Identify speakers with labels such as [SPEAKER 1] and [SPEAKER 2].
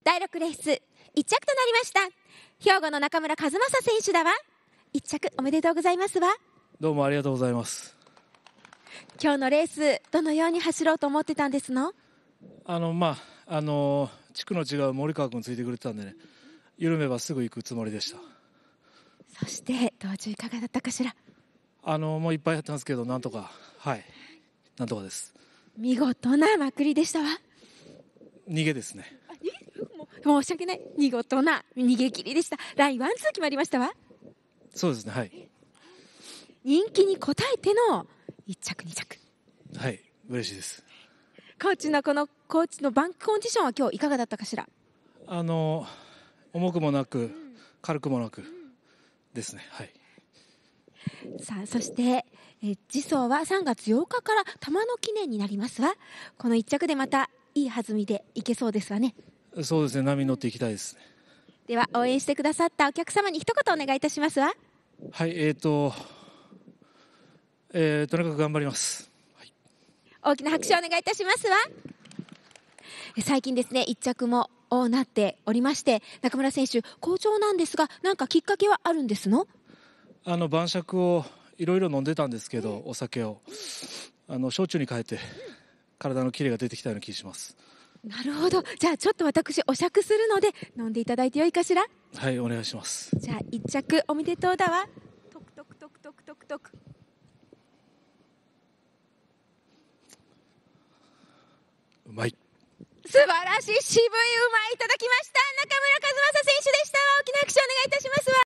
[SPEAKER 1] 第6レース1着となりました兵庫の中村和正選手だわ。1着おめでとうございますわ。
[SPEAKER 2] どうもありがとうございます。
[SPEAKER 1] 今日のレースどのように走ろうと思ってたんですの？
[SPEAKER 2] 地区の違う森川君ついてくれてたんでね、緩めばすぐ行くつもりでした。
[SPEAKER 1] そして道中いかがだったかしら？
[SPEAKER 2] もういっぱいやったんですけど、なんとかなんとかです。
[SPEAKER 1] 見事なまくりでしたわ。
[SPEAKER 2] 逃げですね。
[SPEAKER 1] 申し訳ない、見事な逃げ切りでした。ラインワンツー決まりましたわ。
[SPEAKER 2] そうですね、はい。
[SPEAKER 1] 人気に応えての1着2着。
[SPEAKER 2] はい、嬉しいです。
[SPEAKER 1] コーチのバンクコンディションは今日いかがだったかしら？
[SPEAKER 2] 重くもなく、軽くもなくですね。はい。
[SPEAKER 1] さあそして次走は3月8日から玉野記念になりますわ。この1着でまたいい弾みでいけそうですわね。
[SPEAKER 2] そうですね、波に乗っていきたいですね。
[SPEAKER 1] では応援してくださったお客様に一言お願いいたしますわ。
[SPEAKER 2] はい、とにかく頑張ります。はい、
[SPEAKER 1] 大きな拍手をお願いいたしますわ。最近ですね1着もなっておりまして、中村選手好調なんですが、何かきっかけはあるんですの？
[SPEAKER 2] 晩酌をいろいろ飲んでたんですけど、お酒を焼酎に変えて体のキレが出てきたような気がします。
[SPEAKER 1] なるほど。じゃあちょっと私お酌するので飲んでいただいてよいかしら？
[SPEAKER 2] はい、お願いします。
[SPEAKER 1] じゃあ1着おめでとうだわ。トクトクトクトクトクトク。
[SPEAKER 2] うまい。
[SPEAKER 1] 素晴らしい、渋いうまいいただきました中村